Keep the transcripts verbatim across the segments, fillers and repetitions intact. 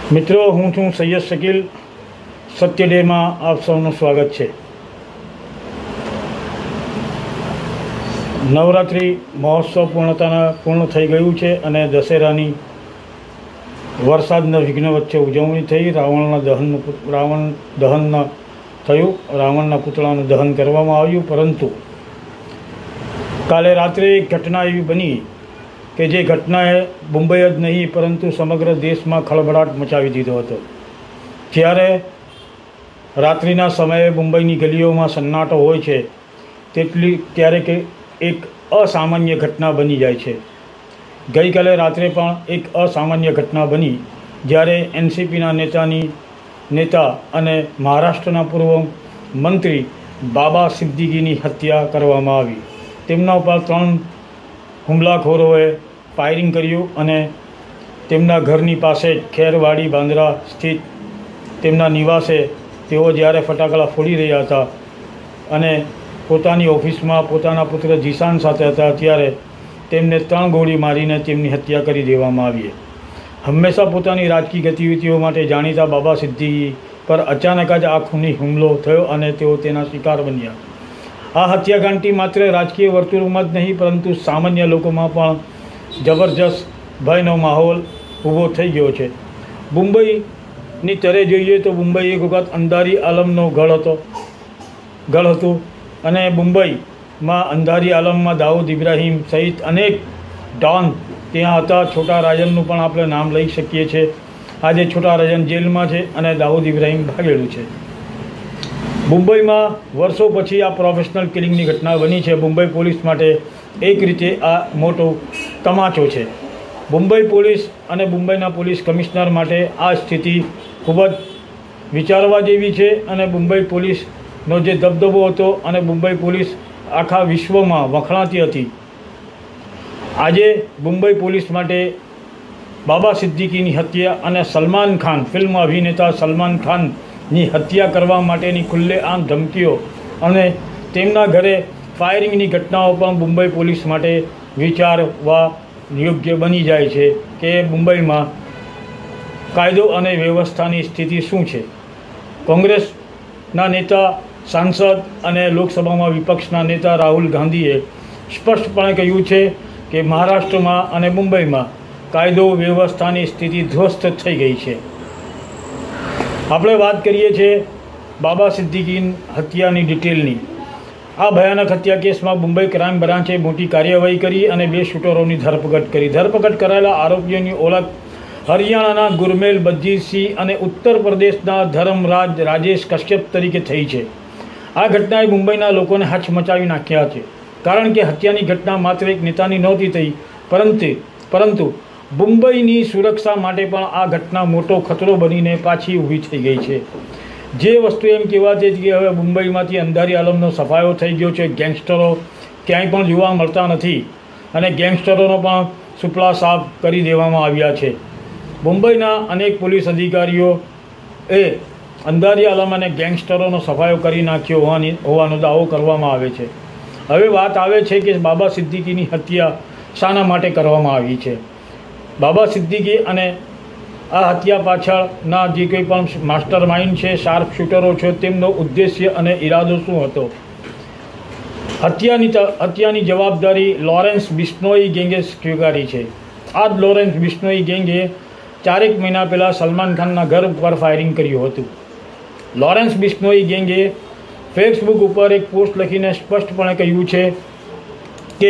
મિત્રો, હું છું સૈયદ શકીલ. સત્ય ડેમાં આપ સૌનું સ્વાગત છે. નવરાત્રિ મહોત્સવ પૂર્ણતાના પૂર્ણ થઈ ગયું છે અને દશેરાની વરસાદના વિઘ્ન વચ્ચે ઉજવણી થઈ. રાવણના દહનનું રાવણ દહન થયું, રાવણના પુતળાનું દહન કરવામાં આવ્યું. પરંતુ કાલે રાત્રે એક ઘટના એવી બની કે જે ઘટનાએ મુંબઈ જ નહીં પરંતુ સમગ્ર દેશમાં ખળભળાટ મચાવી દીધો હતો. જ્યારે રાત્રિના સમયે મુંબઈની ગલીઓમાં સન્નાટો હોય છે તેટલી ત્યારે કે એક અસામાન્ય ઘટના બની જાય છે. ગઈકાલે રાત્રે પણ એક અસામાન્ય ઘટના બની જ્યારે એનસીપીના નેતાની નેતા અને મહારાષ્ટ્રના પૂર્વ મંત્રી બાબા સિદ્દીકીની હત્યા કરવામાં આવી. તેમના ઉપર ત્રણ હુમલાખોરોએ ફાયરિંગ કર્યું અને તેમના ઘરની પાસે જ ખેરવાડી બાંદ્રા સ્થિત તેમના નિવાસે તેઓ જ્યારે ફટાકડા ફોડી રહ્યા હતા અને પોતાની ઓફિસમાં પોતાના પુત્ર જીશાન સાથે હતા ત્યારે તેમને ત્રણ ગોળી મારીને તેમની હત્યા કરી દેવામાં આવી. હંમેશા પોતાની રાજકીય ગતિવિધિઓ માટે જાણીતા બાબા સિદ્દીકી પર અચાનક જ આ ખૂની હુમલો થયો અને તેઓ તેના શિકાર બન્યા. આ હત્યાકાંડથી માત્ર રાજકીય વર્તુળોમાં જ નહીં પરંતુ સામાન્ય લોકોમાં પણ જબરજસ્ત ભયનો માહોલ ઊભો થઈ ગયો છે. મુંબઈની તરે જોઈએ તો મુંબઈ એક વખત અંધારી આલમનો ગઢ હતો ગઢ હતું અને મુંબઈમાં અંધારી આલમમાં દાઉદ ઇબ્રાહિમ સહિત અનેક ડોન ત્યાં હતા. છોટા રાજનનું પણ આપણે નામ લઈ શકીએ છીએ. આજે છોટા રાજન જેલમાં છે અને દાઉદ ઇબ્રાહિમ ભાગેલું છે. મુંબઈમાં વર્ષો પછી આ પ્રોફેશનલ કિલિંગની ઘટના બની છે. મુંબઈ પોલીસ માટે એક રીતે આ મોટો તમાચો છે. મુંબઈ પોલીસ અને મુંબઈના પોલીસ કમિશનર માટે આ સ્થિતિ ખૂબ જ વિચારવા જેવી છે અને મુંબઈ પોલીસનો જે દબદબો હતો અને મુંબઈ પોલીસ આખા વિશ્વમાં વખણાતી હતી, આજે મુંબઈ પોલીસ માટે બાબા સિદ્દીકીની હત્યા અને સલમાન ખાન ફિલ્મ અભિનેતા સલમાન ખાનની હત્યા કરવા માટેની ખુલ્લેઆમ ધમકીઓ અને તેમના ઘરે ફાયરિંગની ઘટનાઓ પણ મુંબઈ પોલીસ માટે વિચારવા યોગ્ય બની જાય છે કે મુંબઈમાં કાયદો અને વ્યવસ્થાની સ્થિતિ શું છે. કોંગ્રેસના નેતા, સાંસદ અને લોકસભામાં વિપક્ષના નેતા રાહુલ ગાંધીએ સ્પષ્ટપણે કહ્યું છે કે મહારાષ્ટ્રમાં અને મુંબઈમાં કાયદો વ્યવસ્થાની સ્થિતિ ધ્વસ્ત થઈ ગઈ છે. આપણે વાત કરીએ છીએ બાબા સિદ્દીકી હત્યાની ડિટેલની. આ ભયાનક હત્યા કેસમાં મુંબઈ ક્રાઇમ બ્રાન્ચે મોટી કાર્યવાહી કરી અને બે શૂટરોની ધરપકડ કરી. ધરપકડ કરાયેલા આરોપીઓની ઓળખ હરિયાણાના ગુરમેલ બજીતસિંહ અને ઉત્તર પ્રદેશના ધર્મરાજ રાજેશ કશ્યપ તરીકે થઈ છે. આ ઘટનાએ મુંબઈના લોકોને હચમચાવી નાખ્યા છે, કારણ કે હત્યાની ઘટના માત્ર એક નેતાની નહોતી થઈ પરંતુ પરંતુ મુંબઈની સુરક્ષા માટે પણ આ ઘટના મોટો ખતરો બનીને પાછી ઊભી થઈ ગઈ છે. જે વસ્તુ એમ કહેવાતી હતી કે હવે મુંબઈમાંથી અંધારી આલમનો સફાયો થઈ ગયો છે, ગેંગસ્ટરો ક્યાંય પણ જોવા મળતા નથી અને ગેંગસ્ટરોનો પણ સુપલા સાફ કરી દેવામાં આવ્યા છે. મુંબઈના અનેક પોલીસ અધિકારીઓ એ અંધારી આલમ અને ગેંગસ્ટરોનો સફાયો કરી નાખ્યો હોવાની હોવાનો દાવો કરવામાં આવે છે. હવે વાત આવે છે કે બાબા સિદ્દીકીની હત્યા શાના માટે કરવામાં આવી છે. બાબા સિદ્દીકી અને આ હત્યા પાછળના જે કંઈ પણ માસ્ટર માઇન્ડ છે, શાર્પ શૂટરો છે, તેમનો ઉદ્દેશ્ય અને ઈરાદો શું હતો. હત્યાની હત્યાની જવાબદારી લોરેન્સ બિશ્નોઈ ગેંગે સ્વીકારી છે. આ જ લોરેન્સ બિશ્નોઈ ગેંગે ચારેક મહિના પહેલાં સલમાન ખાનના ઘર ઉપર ફાયરિંગ કર્યું હતું. લોરેન્સ બિશ્નોઈ ગેંગે ફેસબુક ઉપર એક પોસ્ટ લખીને સ્પષ્ટપણે કહ્યું છે કે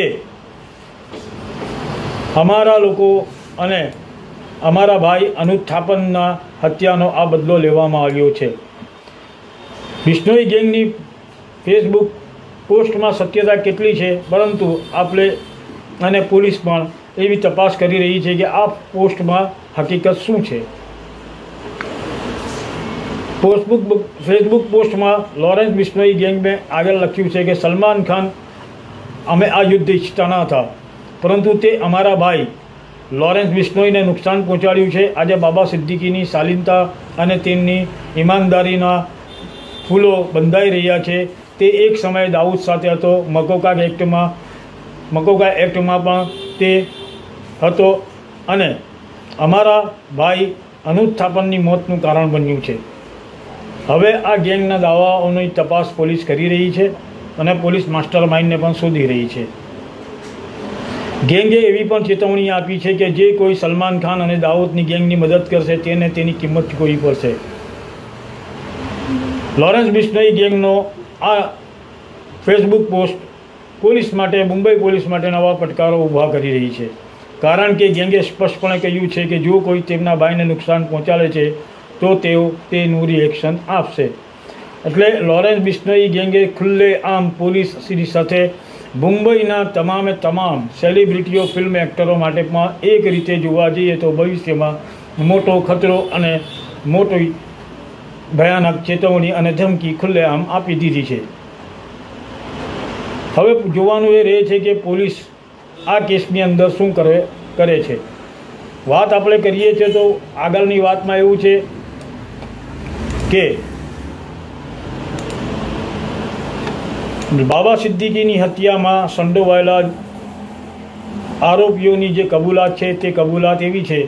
અમારા લોકો અને અમારા ભાઈ અનુજ થાપનના હત્યાનો આ બદલો લેવામાં આવ્યો છે. બિશ્નોઈ ગેંગની ફેસબુક પોસ્ટમાં સત્યતા કેટલી છે, પરંતુ આપણે અને પોલીસ પણ એવી તપાસ કરી રહી છે કે આ પોસ્ટમાં હકીકત શું છે. ફેસબુક ફેસબુક પોસ્ટમાં લોરેન્સ બિશ્નોઈ ગેંગે આગળ લખ્યું છે કે સલમાન ખાન અમે આ યુદ્ધ ઈચ્છતા ન હતા, પરંતુ તે અમારા ભાઈ લોરેન્સ બિશ્નોઈને નુકસાન પહોંચાડ્યું છે. આજે બાબા સિદ્દીકીની શાલીનતા અને તેમની ઈમાનદારીના ફૂલો બંધાઈ રહ્યા છે. તે એક સમયે દાઉદ સાથે હતો. મકોકા એક્ટમાં મકોકા એક્ટમાં પણ તે હતો અને અમારા ભાઈ અનુત્થાપનની મોતનું કારણ બન્યું છે. હવે આ ગેંગના દાવાઓની તપાસ પોલીસ કરી રહી છે અને પોલીસ માસ્ટર માઇન્ડને પણ શોધી રહી છે. ગેંગે એવી પણ ચેતવણી આપી છે કે જે કોઈ સલમાન ખાન અને દાઉદની ગેંગની મદદ કરશે તેને તેની કિંમત ચૂકવવી પડશે. લોરેન્સ બિશ્નોઈ ગેંગનો આ ફેસબુક પોસ્ટ પોલીસ માટે મુંબઈ પોલીસ માટે નવા પડકારો ઊભા કરી રહી છે, કારણ કે ગેંગે સ્પષ્ટપણે કહ્યું છે કે જો કોઈ તેમના ભાઈને નુકસાન પહોંચાડે છે તો તેઓ તેનું રિએક્શન આપશે. એટલે લોરેન્સ બિશ્નોઈ ગેંગે ખુલ્લે આમ પોલીસ સાથે મુંબઈના તમામે તમામ સેલિબ્રિટીઓ, ફિલ્મ એક્ટરો માટે પણ એક રીતે જોવા જઈએ તો ભવિષ્યમાં મોટો ખતરો અને મોટી ભયાનક ચેતવણી અને ધમકી ખુલ્લેઆમ આપી દીધી છે. હવે જોવાનું એ રહે છે કે પોલીસ આ કેસની અંદર શું કરે કરે છે. વાત આપણે કરીએ છીએ તો આગળની વાતમાં એવું છે કે બાબા સિદ્દીકીની હત્યામાં સંડોવાયેલા આરોપીઓની જે કબૂલાત છે તે કબૂલાત એવી છે,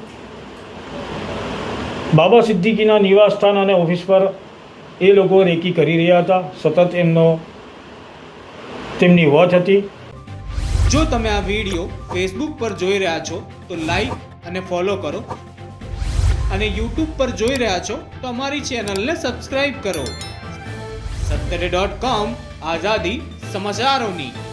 બાબા સિદ્દીકીના નિવાસસ્થાન અને ઓફિસ પર એ લોકો રેકી કરી રહ્યા હતા. સતત એમનો તેમની વોચ હતી. જો તમે આ વિડીયો ફેસબુક પર જોઈ રહ્યા છો તો લાઈક અને ફોલો કરો, અને યુટ્યુબ પર જોઈ રહ્યા છો તો અમારી ચેનલને સબસ્ક્રાઇબ કરો. સત્તરે ડોટ કોમ, આઝાદી સમાચારોની.